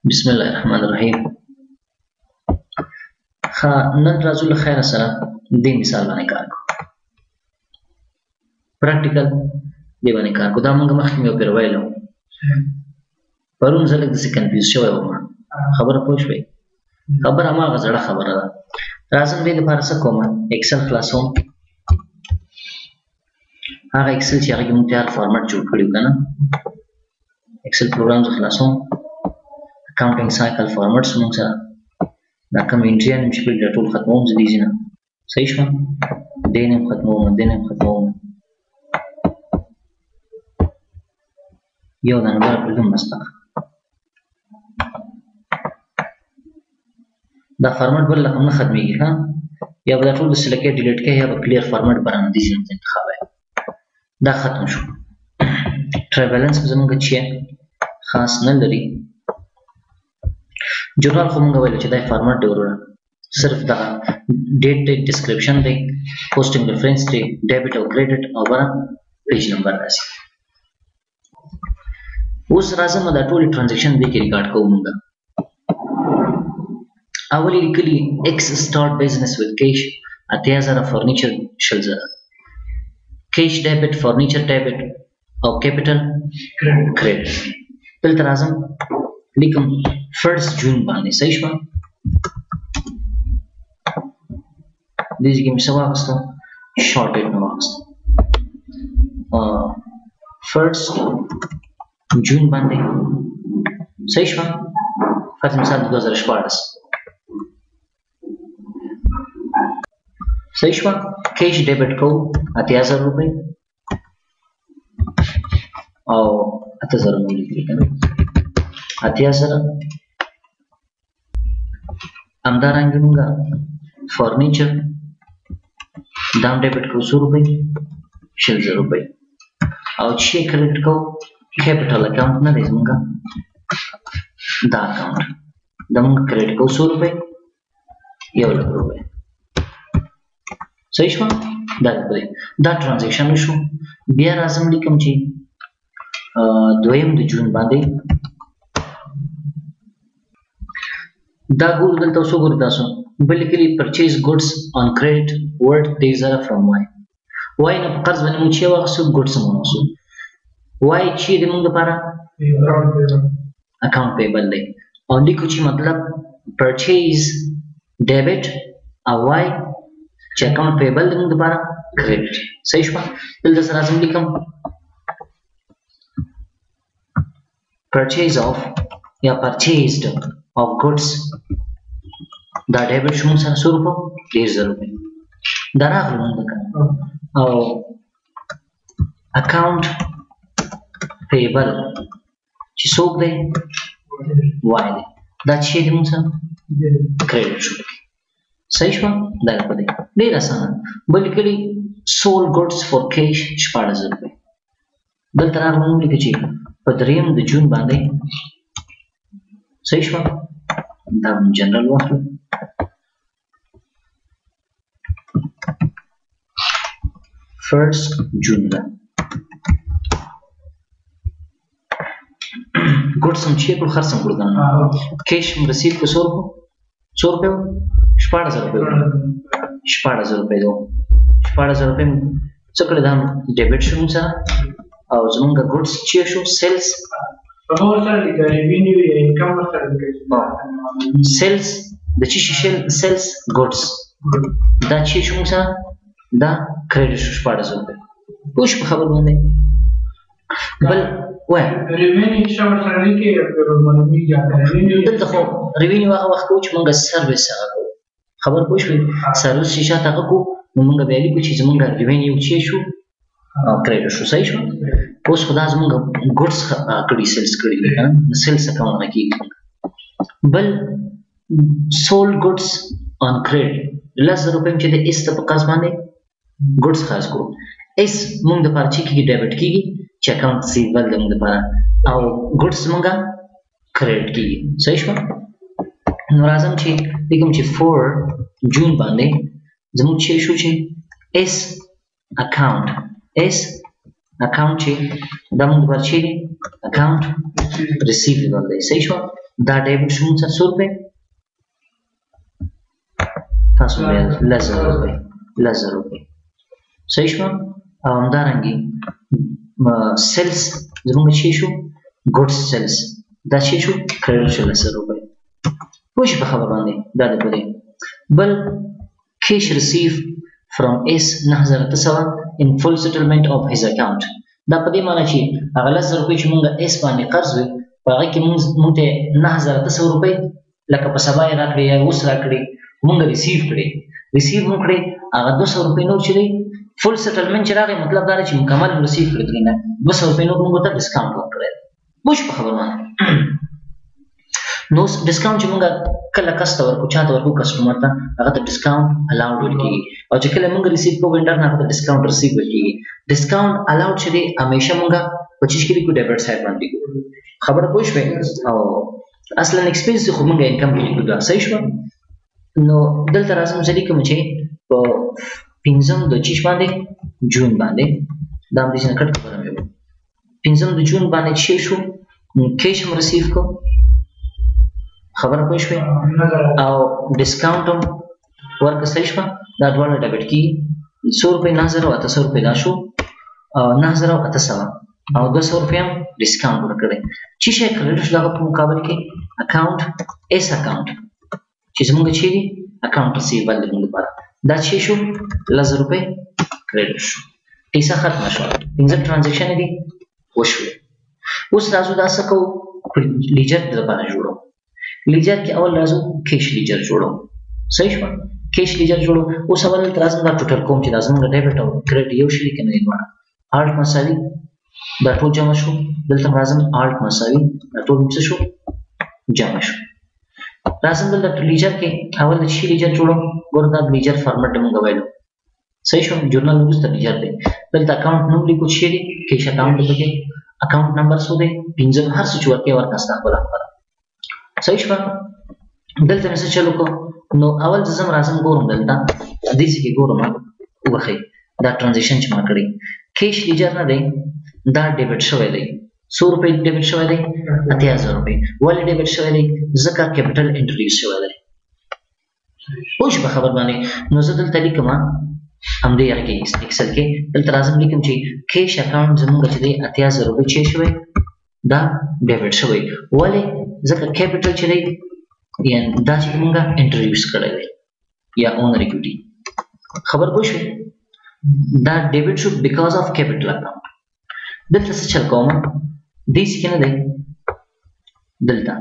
بسم الله الرحمن الرحیم. نن راځو له خیره سره دې مثال باندې کار کوو. پریکټیکل دې باندې کار کوو. دا موږ مخکې یو پیر ویلو. پرون زه لږ داسې کنفیوز شوی وم. خبره پوه شوې؟ خبره هماغه زړه خبره ده. راځم دې لپاره څه کوم؟ اکسل خلاصوم. هغه اکسل چې هغه کې موږ تیار فارمټ جوړ کړی و که نه؟ اکسل پروګرام زه خلاصوم. اکاونټینګ سایکل فارمټس موږ سره دا کوم انټریان چې دا ټول ختموم زه دې ځینه. صحیح شوه؟ دې نه هم ختموم، دې نه هم ختموم. یو دا نمبر پرېږدم بس دغه. دا فارمټ بل هم نه ختمېږي ښه؟ یا به دا ټول د سلیکټ ډیلیټ کوې یا به کلیر فارمټ برابر دې ځینې ته انتخابوې. دا ختم شو. ټرای بیلنس به زموږ چې خاص نه لري. جورنال خو مونږ ویلو چې دا فارمټ دی وروره. صرف دغه ډیټ دی، ډسکرپشن دی، پوسټینګ ریفرنس دی، ډیبټ او کریډټ او بره پیج نمبر راځي. اوس راځم دا ټولې ټرانزیکشن دې کې ریکارډ کوو مونږ. اول یې لیکلي ایکس سټارټ بزنس وذ کیش 80,000 فرنیچر 60,000. کیش ډیبټ، فرنیچر ډیبټ او کیپټل کریډټ. دلته راځم لیکم 1 جون باندې. صحیح شوه؟ دې ځای کې مې څه واخیستو؟ شارټ ډیټ مې واخیستو. 1 جون باندې. صحیح شوه؟ فرض مثال 2014. صحیح شوه؟ کیش ډیبټ کوو 80,000 روپۍ او 8,000 مو لیکلي که نه؟ 80,000. همدارنګه موږ فرنیچر دا هم ډیبټ کوو 100 روپۍ 60,000 روپۍ او چې کریډټ کوو کیپټل اکاونټ نه دی زموږ دا اکاونټ دا موږ کریډټ کوو 100 روپۍ 1,00,000 روپۍ. صحیح شوه؟ دا ټرانزیکشن وشو. بیا راځم لیکم چې 2 د جون باندې دا ګورو. دلته اوس وګورئ تاسو بل لیکلي پرچیز ګوډس آن کریډټ ورډ 10,000 فرام وای. وای نه په قرض باندې موږ چې واخیستو، ګوډس هم واخیستو. وای چې د موږ لپاره اکاونټ پیبل دی او لیکو چې مطلب پرچیز ډیبټ او وای چې اکاونټ پیبل دی موږ لپاره کریډټ. صحیح شوه؟ دلته سره راځم لیکم purchase of یا purchased of goods دا ډیبټ شو موږ سره 100 روپۍ 10,000 روپۍ دا راغلو موږ ته. او اکاونټ پیبل چې څوک دی؟ وای دی. دا چې دی موږ سره کریډټ شو. صحیح شوه؟ دا په دی ډېر اسانه. بل لیکلي سول ګوډس فور کیش 14,000 روپۍ. دلته راغلو موږ لیکو چې په 3 د جون باندې. صحیح شوه؟ دا جنرال واخلو. فرست جون ده. ګوډس هم چې کړو خرڅ هم کړو که نه؟ کیش هم رسید په 100 روپۍ 14,000 روپۍ 14,000 روپۍ ده. 14,000 روپۍ څه کړې؟ دا ډیبټ شو موږ سره او زمونږ ګوډس چې شو سیلز. سیلز د چې شي سیلز ګوډس دا چې شو موږ سره دا کریډټ شو 14,000 روپۍ. پوه شو په خبر باندې؟ بل وایه دلته خو ریوینیو هغه وخت کوو چې موږ سروس هغه کوو. خبر پوه شوې؟ سروس چې شاته هغه کوو نو موږ بیا لیکو چې زمونږ ریوینیو چې شو کریډټ شو. صحیح شو؟ اوس خو دا زمونږ ګوډس کړي سیلز کړي دي که نه؟ سیلز اکاونټ نه کېږي. بل سول ګوډس آن کریډټ 10,000 روپۍ چې د ایس ته په قرض باندې ګوډس خلاص کړو. ایس موږ دپاره چې کېږي ډیبټ کېږي چې اکاونټ سیول دی موږ دپاره او ګوډس زمونږ کریډټ کېږي. صحیح شوه؟ نو راځم چې لیکم چې 4 جون باندې زموږ چې شو چې ایس اکاونټ چې دا موږ دپاره چې دی اکاونټ ریسیویبل دی. صحیح شوه؟ دا ډیبټ شو موږ سره 100 روپۍ تاسو بیا 1000 روپۍ 1000 روپۍ صحیح شو او همدارنګې سیلز زموږ چې شو ګوډز سیلز دا چې شو کریډټ شو 1000 روپۍ پوه شئ په خبر باندې دا دی په دې بل cash received from S 9800 in full settlement of his account دا په دې معنی چې هغه 1000 روپۍ چې موږ S باندې قرض وي په هغه کې موږ ته 9800 روپۍ لکه په سبا یې راکړې یا اوس راکړې موږ ریسیو کړې مو کړې هغه 200 روپۍ نور چې دی فل سیټلمنټ چې راغی مطلب دا دی چې مکمل ریسیو کړې دي نه 200 روپۍ نور موږ ته ډسکاونټ ورکړی پوه شو په خبر باندې نو ډسکاونټ چې موږ کله کس ته ورکو چاته ورکو کسټمر ته هغه ته ډسکاونټ الاؤډ ویل کېږي او چې کله موږ ریسیو کوو وینډر نه هغه ته ډسکاونټ ریسیو ویل کېږي ډسکاونټ الاؤډ چې دی همیشه موږ په چیز کې لیکو ډیبټ سایډ باندې خبره پوه شوې او اصلا ایکسپنس خو موږ انکم کې لیکو دا صحیح شو نو دلته راځم زه لیکم چې په 5 د چیش باندې جون باندې دا هم دې نه کټ خبره مې 5 د جون باندې چې شو کیش هم ریسیو کو خبره پوه شوې او ډسکاونټ هم ورکړه صحیح شوه دا دواړه ډیبټ کېږي 100 روپۍ 9800 روپۍ دا شو 9800 او 200 روپۍ هم ډسکاونټ ورکړی چې شی کریډټ شو دغه په مقابل کې اکاونټ ایس اکاونټ چې زموږ چې دی اکاونټ ریسیوبل دی موږ لپاره دا چې شو 1000 روپۍ کریډټ شو پیسه ختمه شوه 15 ټرانزیکشن دي وشوې اوس راځو دا څه کوو لیجر لپاره جوړو لیجر کې اول راځو کیش لیجر جوړو صحیح شو کیش لیجر جوړو اوس اول راځم دا ټوټل کوم چې لازم د ډیبټ او کریډټ یو شي کنه دی وړه الټ مساوي دا ټول جمع شو دلته راځم الټ مساوي دا ټول څه شو جمع شو راځم دلته لیجر کې اول د شي لیجر جوړو ګور دا لیجر فارمټ موږ وایو صحیح شو جورنال وروسته لیجر دی دلته اکاونټ نوم لیکو شي دی کیش اکاونټ دی پکې اکاونټ نمبر سو دی 15 هر څه چې ورکې ورکاسته خپل صحیح شو دلته مې څه چلو کو نو اول ځم راځم ګورم دلته دې چې ګورم وبخې دا ټرانزیکشن چې ما کړی کیش لیجر نه دی دا ډیبټ شوی دی 100 روپۍ ډیبټ شوی دی 8000 روپۍ ولې ډیبټ شوی دی ځکه کیپټل انټروډیوس شوی دی اوس په خبر باندې نو زه دلته لیکم هم دې یاره کې ایکسل کې دلته راځم لیکم چې کیش اکاونټ زموږ چې دی 8000 روپۍ چې شوی دا ډیبټ شوی ولې ځکه کیپټل چې دی یعنی دا چې موږ انټروډیوس کړی دی یا اونر ایکوټي خبر پوه شوې دا ډیبټ شو بیکاز اف کیپټل اکاونټ دلته څه چل کوم دې څه نه دی دلته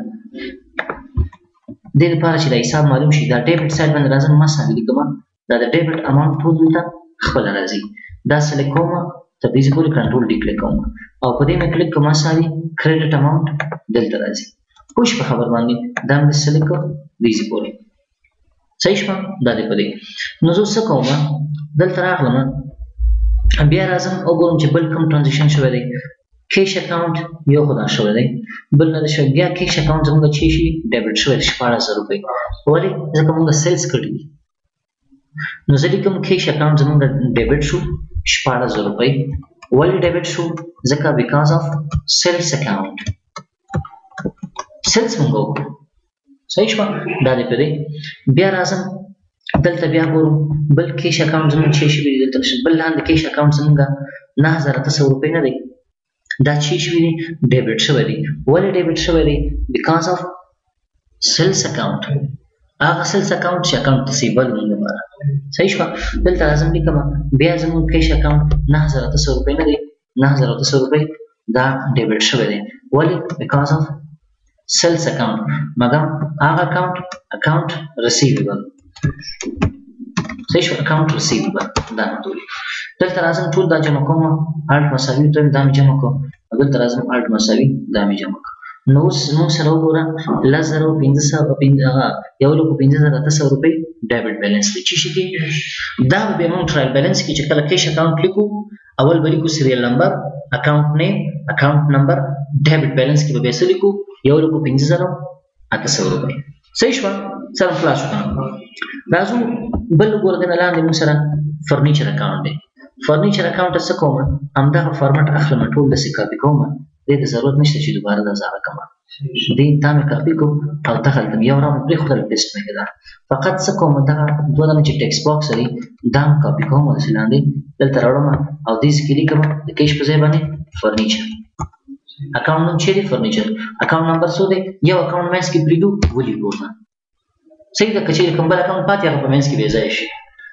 دې لپاره چې دا حساب معلوم شي دا ډیبټ سایډ باندې راځم ما سم لیکم دا د ډیبټ اماونټ ټول دلته خپل راځي دا سلیکټ کوم تر دې پورې کنټرول ډی کلیک کوم او په دې مې کلیک کوم ساري کریډټ اماونټ دلته راځي پوښ په خبر باندې دا مې سلیکټ کړ دې پورې صحیح شو دا دې پدې نو زه څه کوم دلته راغلم بیا راځم او ګورم چې بل کوم ټرانزیکشن شوی دی کیش اکاونټ یو خدا شوی دی بل نه شو بیا کیش اکاونټ زموږ چې شي ډیبټ شوی 14000 روپۍ ولې ځکه موږ سیلز کړی نو ځکه کوم کیش اکاونټ زموږ ډیبټ شو 14000 روپۍ ولې ډیبټ شو ځکه بیکاز اف سیلز اکاونټ سیلز موږ صحیح شو دا دې پدې بیا راځم دلته بیا ګورم بل کیش اکاونټ زموږ چې شي دلته بل لاندې کیش اکاونټ زموږ 9800 روپۍ نه دی دا چې شي ډیبټ شوی دی ولې ډیبټ شوی دی بیکاز اف سیلز اکاونټ هغه سیلز اکاونټ چې اکاونټ ریسیبل موږ لپاره صحیح شو دلته راځم لیکم بیا زموږ کیش اکاونټ 9800 روپۍ نه دی 9800 روپۍ دا ډیبټ شوی دی ولې بیکاز اف سیلز اکاونټ مګر هغه اکاونټ ریسیویبل صحیح شو اکاونټ ریسیویبل دا ټول دلته راځم ټول دا جمع کوم الټ مساوي ته دا جمع کوم دلته راځم الټ مساوي دا جمع کوم نو نو سره وګوره 1500 یو لکه 15000 روپۍ ډیبټ بیلانس دی چې شي دا به موږ ټرایل بیلانس کې چې کله کیش اکاونټ لیکو اول به لیکو سیریل نمبر اکاونټ نیم اکاونټ نمبر ډیبټ بیلانس کې به به لیکو یو لکه 15000 روپۍ صحیح شو سره خلاص شو راځو بل وګورئ نه لاندې موږ سره فرنیچر اکاونټ دی فرنیچر اکاونټ څه کوم همدا فارمټ اخلم ټول د سی کاپی کوم دې ته ضرورت نشته چې دوباره دا زاره کما دې دا مې کاپي کو او دخلت یو را مې پرې خپل پیسټ مې کړه فقط څه کوم دا دوه دانه چې ټیکس باکس لري دا کاپي کوم د سلاندې دلته راوړم او دې سکلی کوم د کیش په ځای باندې فرنیچر اکاونټ نوم چې دی فرنیچر اکاونټ نمبر څو دی یو اکاونټ مینس کې پریدو ولي ګورم صحیح ده کچې کوم بل اکاونټ پاتې هغه په مینس کې بې ځای شي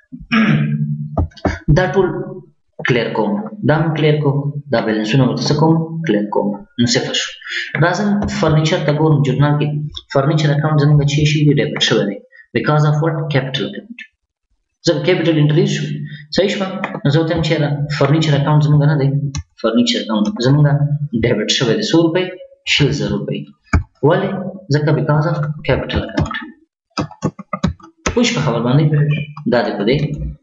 دا ټول کلیر کوم دا م کلیر کوم دا بیلنسونه ورته کوم کلیر کوم نو صفر شو راځم فرنیچر ته ګورم جورنال کې فرنیچر اکاونټ زموږ چې شي دی ډیبټ شوی دی بیکاز اف وات کیپټل اکاونټ ځکه کیپټل انټریز شو صحیح شو نو زه ته چې فرنیچر اکاونټ زموږ نه دی فرنیچر اکاونټ زموږ ډیبټ شوی دی 100 روپۍ 6000 روپۍ ولې ځکه بیکاز اف کیپټل اکاونټ پوښ په خبر باندې دا دی په دې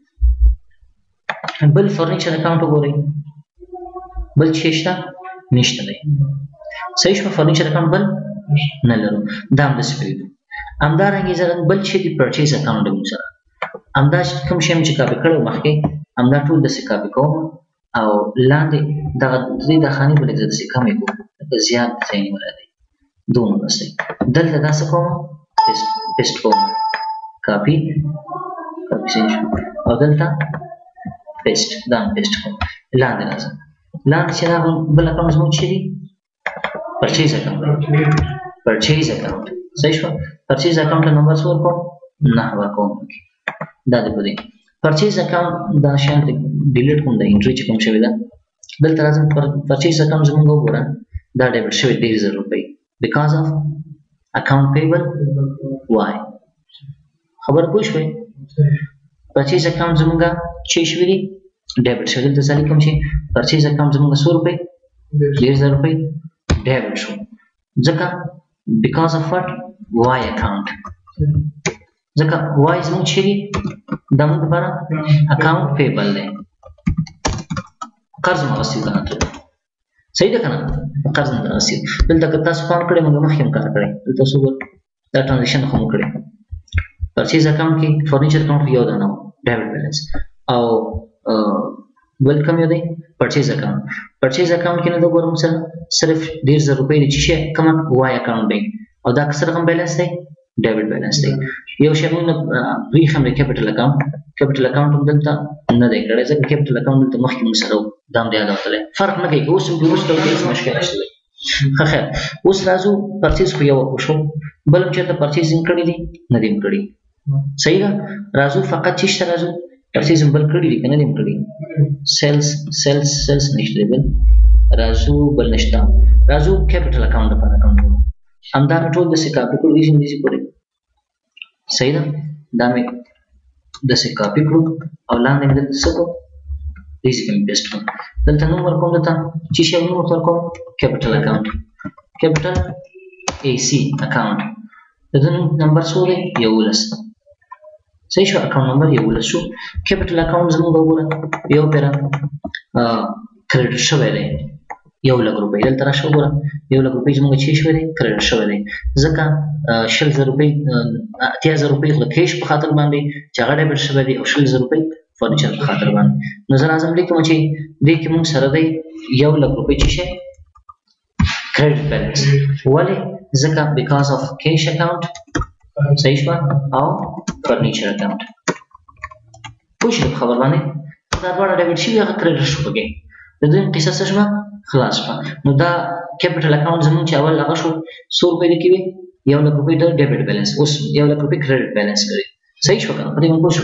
بل فرنیچر اکاونټ وګورئ بل څه شته نشته دی صحیح شو فرنیچر اکاونټ بل نه لرو دا هم د سپیډ همدارنګه زرن بل چې دی پرچیز اکاونټ موږ سره همدا کوم شی چې کاپی کړو مخکې همدا ټول د کاپی کوم او لاندې د خاني بل د څه کمې کو زیات ځای نه ولري دوه بس دلته دا څه کوم پیسټ کوم کاپی سنشو او دلته پیسټ دا پیسټ کوم لاندې راځم لاندې چې دا بل اکاونټ زموږ چې دی پرچیز اکاونټ صحیح شو پرچیز اکاونټ نمبر څو کوم نه ورکوم دا دی په دې پرچیز اکاونټ دا شان ډیلیټ کوم د انټری چې کوم شوی دا دلته راځم پرچیز اکاونټ زموږ وګورم دا ډیبټ شوی 10000 روپۍ بیکاز اف اکاونټ پیبل وای خبر پوه شوي پرچیز اکاونټ زموږ چې شوی دی ډیبټ شوی دلته ځلې کوم شي پرچیز اکاونټ زموږ 100 روپۍ 10000 روپۍ ډیبټ شو ځکه بیکاز اف وات وای اکاونټ ځکه وای زموږ چې دی دا موږ لپاره اکاونټ پیبل دی قرض مغسل کنه صحیح ده کنه قرض مغسل دلته که تاسو پام کړئ موږ مخکې هم کار کړی دلته څو دا ټرانزیکشن خو مو کړی پرچیز اکاونټ کې فرنیچر اکاونټ یو دانه ډیبټ بیلنس او بل کوم یو دی پرچیز اکاونټ کې نه دا ګورم سره صرف 10000 روپۍ دی چې کوم وای اکاونټ دی او دا سره کوم بیلنس دی ډیبټ بیلنس دی یو شی موږ بریخ هم کیپټل اکاونټ هم دلته نه دی کړی ځکه کیپټل اکاونټ دلته مخکې موږ سره دام دی یادوتلی فرق نه کوي اوس هم وروسته هیڅ مشکل نشته دی ښه خیر اوس راځو پرچیز خو یو وشو بل هم چېرته پرچیزینګ کړی دی نه دی کړی صحیح ده راځو فقط چېشته راځو پرچیز هم بل کړی دی که نه دی کړی سیلز نشته دی بل راځو بل نشته راځو کیپټل اکاونټ لپاره اکاونټ جوړو همدا مې ټول داسې کاپي کړو داسې پورې صحیح ده دا مې داسې کاپي کړو او لاندې مې دلته څه کړو داسې کې مې پیسټ کړو دلته نوم ورکوم دلته چې شی نوم ورته ورکوم کیپټل اکاونټ کیپټل AC اکاونټ د دې نمبر څو دی 11 صحیح شو اکاونټ نمبر 11 شو کیپټل اکاونټ زموږ وګوره یو پیرا کریډټ شوی دی 1,00,000 روپۍ دلته راشه وګوره 1,00,000 روپۍ زموږ چې شوی دی کریډټ شوی دی ځکه 80,000 روپۍ 80,000 روپۍ خو د کیش په خاطر باندې چې هغه ډیبټ شوی دی او 80,000 روپۍ فرنیچر په خاطر باندې نو زه راځم لیکم چې دې کې موږ سره دی 1,00,000 روپۍ چې شي کریډټ بیلنس ولې ځکه بیکاز اف کیش اکاونټ صحیح شو او فرنیچر اکاونټ پوه شئ خبر باندې دا دواړه ډیبټ شوي هغه کریډټ شو پکې د دې قصه څه شوه خلاص شوه نو دا کیپټل اکاونټ زموږ چې اول هغه شو 100 روپۍ کې وي 1,00,000 روپۍ د ډیبټ بیلنس اوس 1,00,000 روپۍ کریډټ بیلنس کوي صحیح شو کنه په دې موږ پوه شو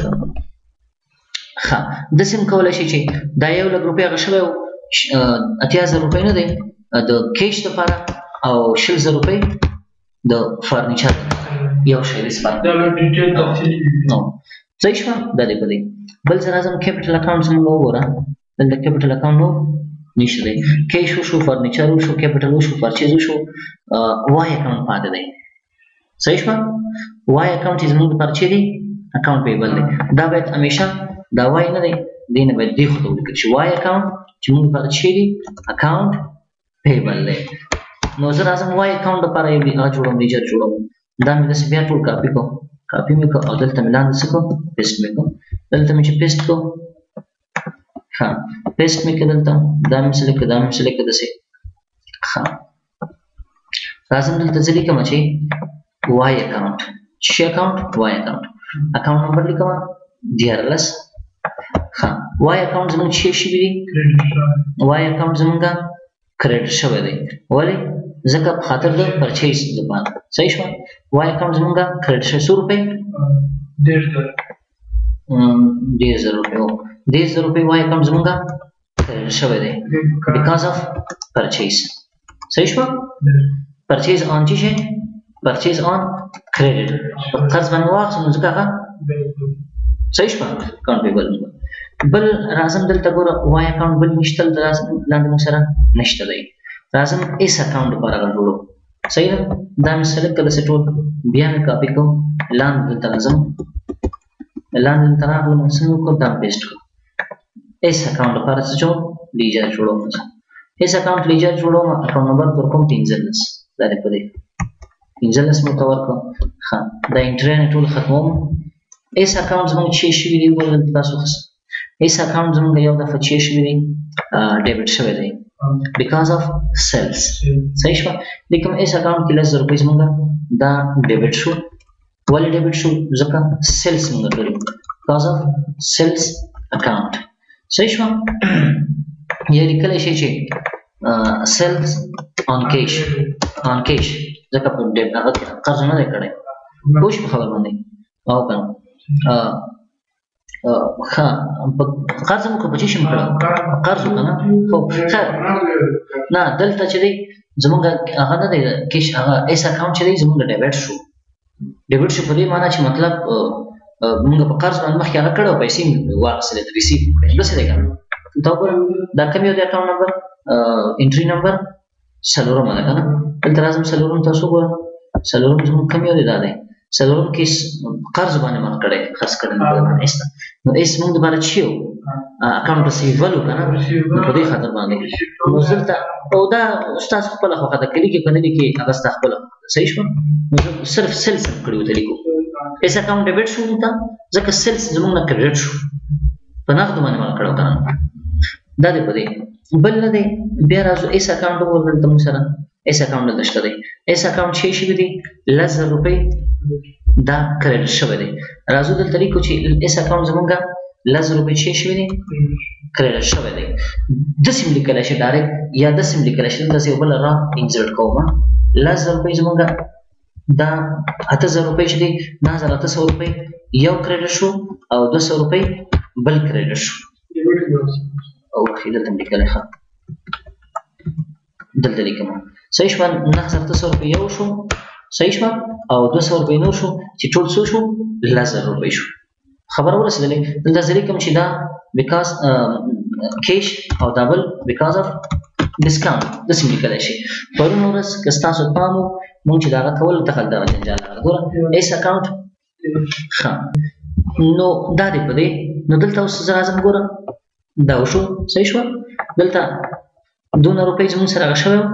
ښه داسې هم کولی شي چې دا 1,00,000 روپۍ هغه شوی 80,000 روپۍ نه دی د کیش لپاره او 60,000 روپۍ د فرنیچر یو شی دی نو صحیح شو دا دی په دې بل زه راځم کیپټل اکاونټ زموږ وګوره دلته کیپټل اکاونټ نو نشته دی کیش وشو فرنیچر وشو کیپټل وشو پرچیز وشو وای اکاونټ پاتې دی صحیح شو وای اکاونټ زموږ لپاره چې دی اکاونټ پیبل دی دا باید همیشه دا وای نه دی دې نه باید دې خو ته ولیکل شي وای اکاونټ چې موږ لپاره چې دی اکاونټ پیبل دی نو زه راځم وای اکاونټ لپاره یو جوړوم لیجر جوړوم دا مې داسې بیا ټول کاپي کوم کاپي مې کړ او دلته مې لاندې څه کړم پیسټ مې کړم دلته مې چې پیسټ کړم ها پیسټ مې کړ دلته دا مې سلیکټ کړ دا مې سلیکټ کړ داسې ښه راځم دلته زه لیکم چې وای اکاونټ چې اکاونټ وای اکاونټ اکاونټ نمبر لیکم 14 ښه وای اکاونټ زموږ چې شوي دي وای اکاونټ زموږ کریډټ شوی دی ولې ځکه په خاطر د پرچیز لپاره صحیح شو وای اکاونټ زموږ کریډټ شوی 100 روپۍ 10,000 روپۍ 10,000 روپۍ وای اکاونټ زموږ کریډټ شوی دی بیکاز اف پرچیز صحیح شو پرچیز آن چی شي پرچیز آن کریډټ قرض باندې واخلو نو ځکه هغه صحیح شو اکاونټ پیبل بل راځم دلته ګوره وای اکاونټ بل نشته دلته لاندې موږ سره نشته دی راځم ایس اکاونټ لپاره جوړو صحیح ده دا مې سلیکټ کړل څه ټول بیا مې کاپي کوم لاندې دلته راځم لاندې دلته راغلم څه مې وکړ دا پیسټ کړم ایس اکاونټ لپاره څه لیجر جوړوم ایس اکاونټ لیجر جوړوم اکاونټ نمبر ورکوم 15 دا دې په دې 15 مې ته ورکړم ښه دا انټرنیټ ټول ختموم ایس اکاونټ زموږ چې شوي دي ګورئ تاسو ایس اکاونټ زموږ یو دفعه چې شوي دي ډیبټ شوی دی بیکاز اف سیلز صحیح شو لیکن ایس اکاونټ کې 10,000 روپۍ زموږ دا ډیبټ شو ولې ډیبټ شو ځکه سیلز موږ کړو بیکاز اف سیلز اکاونټ صحیح شو یا لیکلی شي چې سیلز آن کیش ځکه په هغه قرض نه دی کړی پوه شو خبر باندې او کنه ښه قرض مو که په چی شي کړی قرض وکړه خو خیر نه دلته چې دی زموږ هغه نه دی کیش هغه ایس اکاونټ چې دی زموږ ډیبټ شو په دې معنی چې مطلب موږ په قرض باندې مخکې هغه کړی او پیسې مې واخیستلې ریسیو کړې داسې دی که نه تا وګوره دا کوم یو دی اکاونټ نمبر انټري نمبر څلورم ده که نه دلته راځم څلورم تاسو وګوره څلورم زموږ کوم یو دی دا دی څلورم کې قرض باندې مخ کړی خرڅ کړی نو ایس موږ دپاره چې یو اکاونټ ریسیویبل و که نه نو په دې خاطر باندې نو دلته او دا ستاسو خپله خوښه ده که لیکې که نه لیکې هغه ستا خپله صحیح شوه نو صرف سیلز کړي ورته لیکو ایس اکاونټ ډیبټ شو موږ ته ځکه سیلز زموږ نه کریډټ شو په نغدو باندې مخ کړی که نه دا دی په دې بل نه دی بیا راځو ایس اکاونټ وګورو دلته موږ سره ایس اکاونټ دلته شته دی ایس اکاونټ چې شوي دي 10,000 روپۍ دا کریډټ شوی دی راځو دلته لیکو چې ایس اکاونټ زموږ 10,000 روپۍ چې شوي دي کریډټ شوی دی داسې م لیکلی شي ډایرکټ یا داسې م لیکلی شي دلته یو بله را انزرټ کوم 10,000 روپۍ زموږ دا 8,000 روپۍ چې دی 9,800 روپۍ یو کریډټ شو او 200 روپۍ بل کریډټ شو اوکې دلته م لیکلی ښه دلته لیکم صحیح شوه 9,800 روپۍ یو شو صحیح شوه او 200 روپۍ نور شو چې ټول څو شو 10,000 روپۍ شو خبره ورسېدلې دلته زه لیکم چې دا بیکاز کیش او دا بل بیکاز اف ډسکاونټ داسې م لیکلی شي پرون ورځ که ستاسو پام و مونږ چې د هغه کولو ته خل دغه جنجال راغله ګوره ایس اکاونټ ښه نو دا دی په دې نو دلته اوس زه راځم ګوره دا وشو صحیح شوه دلته 2 روپۍ زموږ سره هغه شوی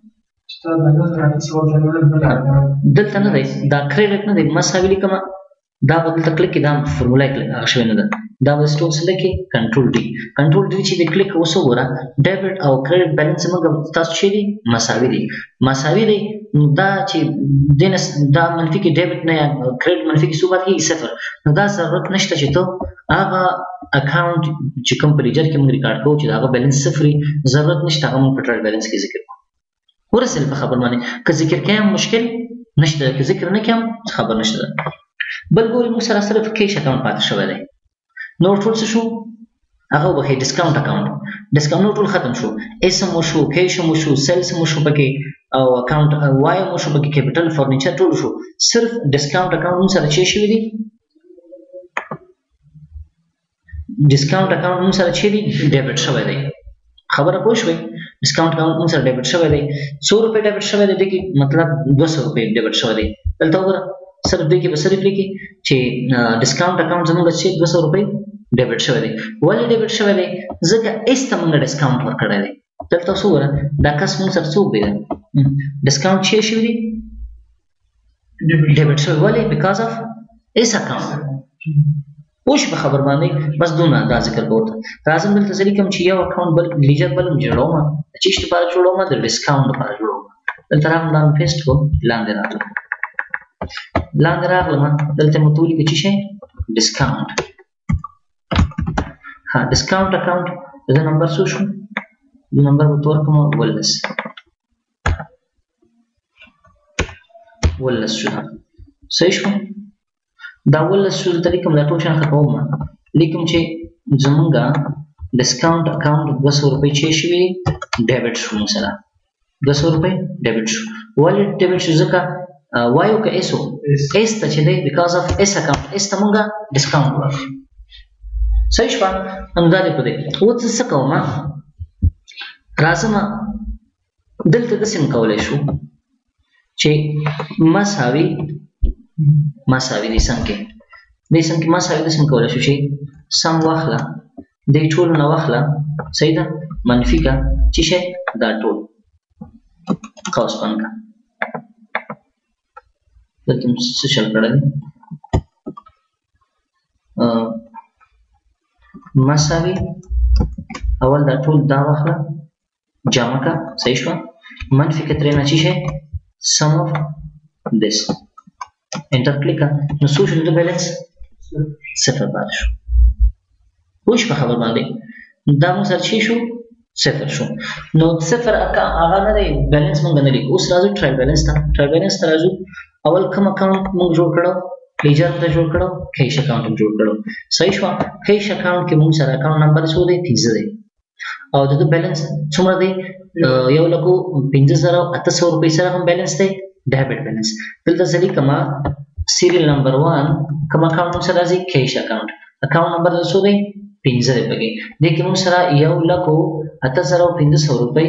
دلته نه دی دا کریډټ نه دی مساوي لیکمه دا به دلته کلیک کړي دا فارموله یې هغه شوې نه ده دا به سټور سلیکټ کړي کنټرول ډي چې د کلیک اوس وګوره ډیبټ او کریډټ بیلنس موږ تاسو چې دي مساوي دی نو دا چې دا منفي کې ډیبټ نه یا کریډټ منفي کې څو پاتې کېږي 0 نو دا ضرورت نشته چې ته هغه اکاونټ چې کوم په لیجر کې موږ ریکارډ کوو چې د هغه بیلنس 0 ضرورت نشته هغه موږ په ټرایل بیلنس کې ذکر کوو ورسېدل په خبر باندې که ذکر کړم مشکل نشته که ذکر نه کړم خبر نشته بل ګورئ موږ سره صرف کیش اکاونټ پاتې شوی دی نور ټول څه شو هغه وبخښئ ډسکاونټ اکاونټ نور ټول ختم شو ایس مو شو کیش مو شو سیلز مو شو پکې او اکاونټ وای مو شو پکې کیپټل فرنیچر ټول شو صرف ډسکاونټ اکاونټ موږ سره چې شوی دی ډسکاونټ اکاونټ موږ سره چې دی ډیبټ شوی دی خبره پوه شوئ ډسکاونټ اکاونټ موږ سره ډیبټ شوی دی 100 روپۍ ډیبټ شوی دی دې کې مطلب 200 روپۍ ډیبټ شوی دی دلته وګوره صرف دې کې به صرف لیکي چې ډسکاونټ اکاونټ زموږ چې 200 روپۍ ډیبټ شوی دی ولې ډیبټ شوی دی ځکه ایس ته موږ ډسکاونټ ورکړی دی دلته اوس وګوره دا کس موږ سره څوک دی ډسکاونټ چې شوی دی ډیبټ شوی ولې بیکاز اف ایس اکاونټ اوش په خبر باندې بس دونه دا ذکر کوته راځم دلته ځلې کوم چې یو اکاونټ بل لیجر بل جوړوم چې څه لپاره جوړوم د ډیسکاونټ لپاره جوړوم دلته راغلم دا پیسټ کو لاندې راغلم دلته متولي کې څه شي ډیسکاونټ ها ډیسکاونټ اکاونټ دا نمبر څه شو د نمبر په تور کوم ولس شو صحیح شو دا ولس شو د کوم لا ټول شان کوم لیکم چې زمونږه ډیسکاونټ اکاونټ 200 روپۍ چې شوی ډیبټ شو مثلا 200 روپۍ ډیبټ شو ولې ډیبټ شو ځکه وایو که ایسو ایس ته چې دی بیکاز اف ایس اکاونټ ایس ته مونږه ډیسکاونټ ورکړو صحیح شو اندازې په دې او څه کوم راځم دلته د سیم کولای شو چې مساوي دي څنګه مساوي د سم کولای شو چې سم واخله د ټول نه واخله صحیح ده منفي کا چې شي دا ټول قوس باندې دلته څه شل کړل مساوي اول دا ټول دا واخله جمع کا صحیح شو منفي کترې نه چې شي sum of this انټر کلیک نو څو شو د بیلانس صفر پاتې شو وش په خبر باندې دا مو سره شي شو صفر شو نو صفر هغه نه دی بیلانس مونږ نه لیکو اوس راځو ټرایل بیلانس ته راځو اول کوم اکاونټ مونږ جوړ کړو لیجر ته جوړ کړو کیش اکاونټ جوړ کړو صحیح شو کیش اکاونټ کې مونږ سره اکاونټ نمبر څو دی 15 دی او د بیلانس څومره دی 1,15,800 روپۍ سره هم بیلانس دی ډیبټ بیلانس دلته ځلې کما سیریل نمبر 1 کوم اکاونټ موږ سره راځي کیش اکاونټ نمبر څو دی 15 دی پکې د کې موږ سره 1,815,000 روپۍ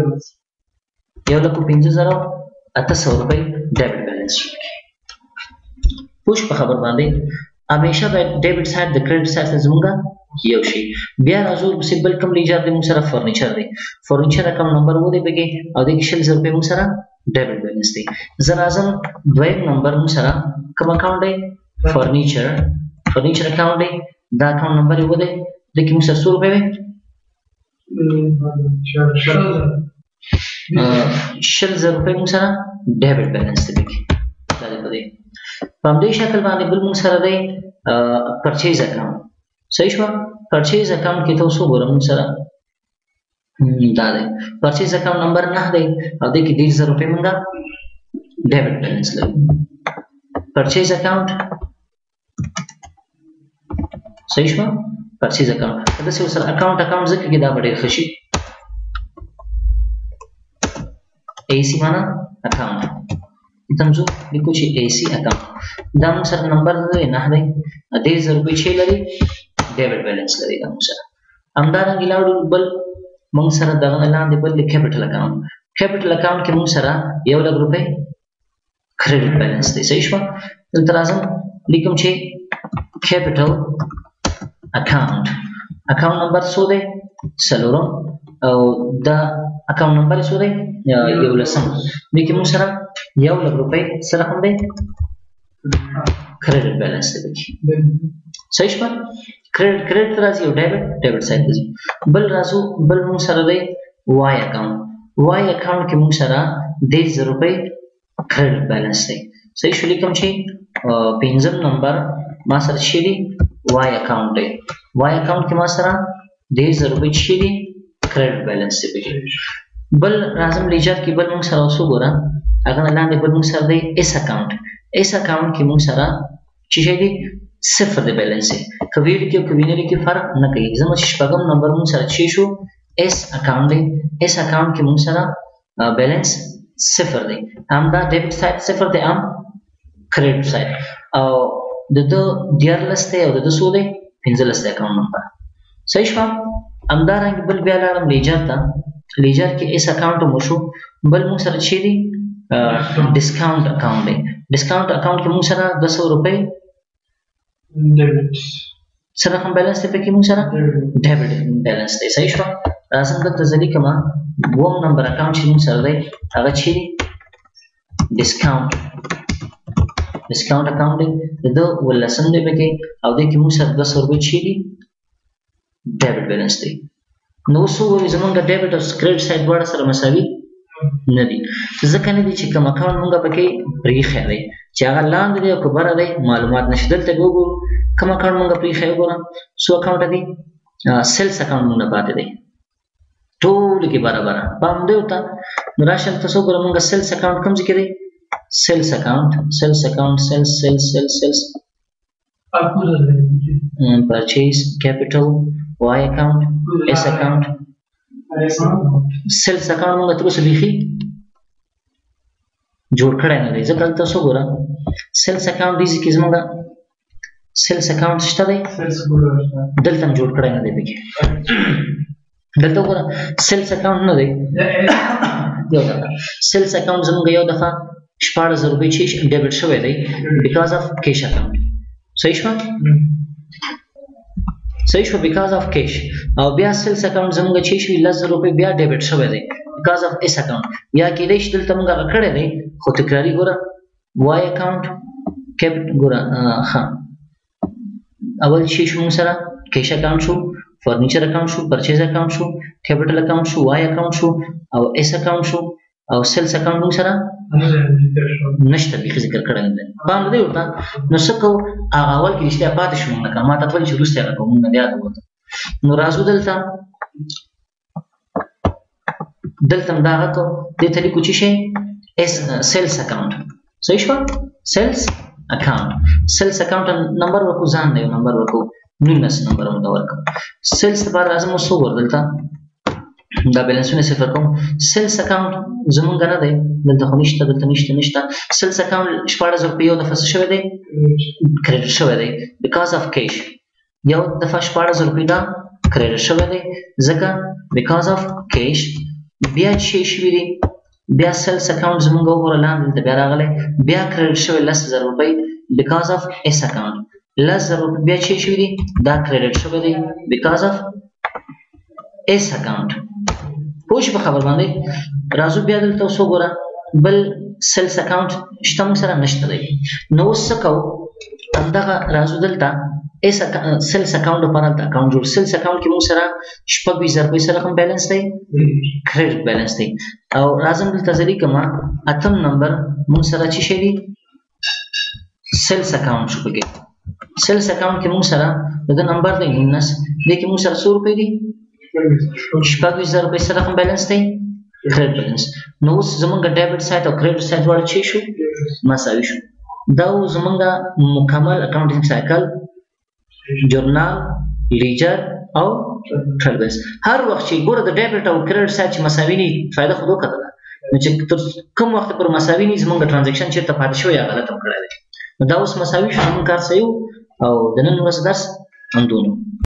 1,15,800 روپۍ ډیبټ بیلانس پوښ په خبر باندې همیشه د ډیبټ سایډ د کریډټ سایډ څخه زموږه یو شي بیا راځو چې بل کوم لیجر د موږ سره فرنیچر دی فرنیچر اکاونټ نمبر و دی پکې او د کې 1,000 روپۍ موږ سره ډیبټ بیلانس دی زه راځم دویم نمبر موږ سره کوم اکاونټ دی فرنیچر اکاونټ دی دا اکاونټ نمبر و دی د کې موږ سره 100 روپۍ 1,000 روپۍ موږ سره ډیبټ بیلانس دی پکې دا دی په دې په همدې شکل باندې بل موږ سره دی پرچیز اکاونټ صحیح شو پرچیز اکاونټ کې تاسو ګورئ موږ سره دا دی پرچیز اکاونټ نمبر 9 دی او د کې 1,000 روپۍ موږ ډیبټ بیلانس لرو پرچیز اکاونټ صحیح شو پرچیز اکاونټ دا څه سره اکاونټ ځکه کې دا ډېر خشي ایسی معنا اکاونټ تمزو لیکو چې ایسی اکاونټ دا موږ سره نمبر دی 9 دی 1,000 روپۍ چې لري ډیبټ بیلانس لري دا موږ سره همدارنګه لاړو بل موږ سره دغه لاندې بل کیپټل اکاونټ کې موږ سره 1,00,000 روپۍ کریډټ بیلانس دی صحیح شو دلته راځم لیکم چې کیپټل اکاونټ نمبر څو دی څلورم او دا اکاونټ نمبر څو دی 11 دغه موږ سره 1,00,000 روپۍ سره هم دی کریډټ بیلانس دی صحیح شو کریډټ راځي او ډیبټ سایډ دی بل موږ سره دی وای اکاونټ کې موږ سره 1,000 روپۍ کریډټ بیلانس دی صحیح شو لیکم چې پنځم نمبر ما سره شي دی وای اکاونټ کې ما سره 1,000 روپۍ شي دی کریډټ بیلانس دی بل راځم لیجر کې بل موږ سره اوسو ګورم هغه لاندې بل موږ سره دی اس اکاونټ کې موږ سره چې شي دی صفر دی بیلانس کوي کې کوینری کې فرق نه کوي زموږ شپږم نمبر موږ سره چې شو اس اکاونټ کې موږ سره بیلانس صفر دی هم دا ډیبټ سایډ صفر دی هم کریډټ سایډ او د ډیر لسته او د سو دی 15 لسته اکاونټ نمبر صحیح شو همدارنګه بل بیا لاړم لیجر کې اس اکاونټ مو شو بل موږ سره چې دی ډیسکاونټ اکاونټ کې موږ سره 200 روپۍ سره هم بیلانس دی پکې موږ سره ډیبټ بیلانس دی صحیح شو راځم دلته ځلې کما ووم نمبر اکاونټ چې موږ سره دی هغه چې دی ډیسکاونټ ډسکاونټ اکاونټ دی د ده ولسم دی پکې او دې کې موږ سره 200 روپۍ چې دي ډیبټ بیلنس دی نو اوس وګورئ زمونږ ډیبټ او کریډټ سایډ دواړه سره مساوي نه دي ځکه نه دي چې کوم اکاونټ مونږ پکې پرېښی دی چې هغه لاندې دی او که بره دی معلومات نشته دلته به وګورو کوم اکاونټ مونږ پرېښی وګوره څو اکاونټه دي سیلس اکاونټ مونږ نه پاتې دی ټولو کې برابر پام دی ورته نو راشه تاسو وګورئ مونږ سیلس اکاونټ کوم ځای کې دی سیلس اکاونټ سیلس purchase capital Y account S account سیلس اکاونټ مونږ تر اوسه بیخي جوړ کړی نه دی ځکه تاسو وګوره سیلس اکاونټ دې کې زمونږ سیلس اکاونټ شته دی دلته هم جوړ کړی نه دی پکې دلته وګوره سیلس اکاونټ نه دی یو دفعه سیلس اکاونټ زمونږ یو دفعه 14,000 روپۍ چې ډیبټ شوی دی بیکاز اف کیش اکاونټ صحیح شو بیکاز اف کیش او بیا سیلس اکاونټ زمونږ چې شوي 10,000 روپۍ بیا ډیبټ شوی دی بیکاز اف اس اکاونټ یا کېدای شي دلته مونږ هغه کړی دی خو تکراري ګوره وای اکاونټ ګوره ښه اول چې شو مونږ سره کیش اکاونټ شو فرنیچر اکاونټ شو پرچیز اکاونټ شو کیپټل اکاونټ شو وای اکاونټ شو او اس اکاونټ شو او سیلس اکاونټ مونږ سره نشته بیخي ذکر کړی نه دی پام دی ورته نو څه کوو هغه اول کې رښتیا پاتې شو مونږ ما ته ویل چې وروسته یې هغه کوو مونږ نه یاد وته نو راځو دلته هم دغه کوو دې ته لیکو چې شی سیلس اکاونټ صحیح شوه سیلس اکاونټ نمبر ورکو ځان دی نمبر ورکو 19 نمبر مونږ ته ورکړو سیلس لپاره راځم اوس وګورو دلته دا بیلنسونه صفر کوم سیلس اکاونټ زمونږ نه دی دلته خو نشته دلته نشته سیلس اکاونټ 14,000 روپۍ یو دفعه څه شوی دی کریډټ شوی دی بیکاز اف کیش یو دفعه 14,000 روپۍ دا کریډټ شوی دی ځکه بیکاز اف کیش بیا چې شوي دي بیا سیلس اکاونټ زمونږ وګوره لاندې دلته بیا راغلی بیا کریډټ شوی 10,000 روپۍ بیکاز اف اس اکاونټ 10,000 روپۍ بیا چې شوي دي دا کریډټ شوی دی بیکاز اف اس اکاونټ پوه شو په خبر باندې راځو بیا دلته اوس وګوره بل سیلس اکاونټ شته موږ سره نشته دی نو اوس څه کوو همدغه راځو دلته سیلس اکاونټ لپاره هلته اکاونټ جوړ سیلس اکاونټ کې موږ سره 26,000 روپۍ سره کوم بیلنس دی کریډټ بیلنس دی او راځم دلته زه لیکمه 8 نمبر موږ سره چې شی دی سیلس اکاونټ شو پکې سیلس اکاونټ کې موږ سره د نمبر دی 19 دې کې موږ سره 100 روپۍ دي 26,000 روپۍ سره کوم بیلنس دی کریډټ بیلنس نو اوس زمونږ ډیبټ سایډ او کریډټ سایډ دواړه چې شو مساوي شو دا زمونږ مکمل اکاونټینګ سایکل جورنال لیجر او ټریل بیلنس هر وخت چې ګوره د ډیبټ او کریډټ سایډ چې مساوي نه فایده خو وکړه نو چې تر کوم وخت پر مساوي نه زمونږ ټرانزیکشن چیرته پاتې شوی یا غلط هم کړی دی نو دا اوس مساوي شو زمونږ کار صحیح او د نن ورځ درس همدونه